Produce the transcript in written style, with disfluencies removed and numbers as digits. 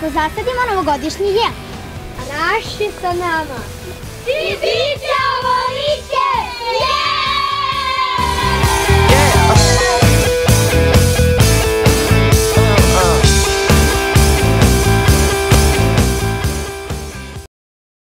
zasadimo novogodišnji jel. A naš je sa nama. Ti biće ovo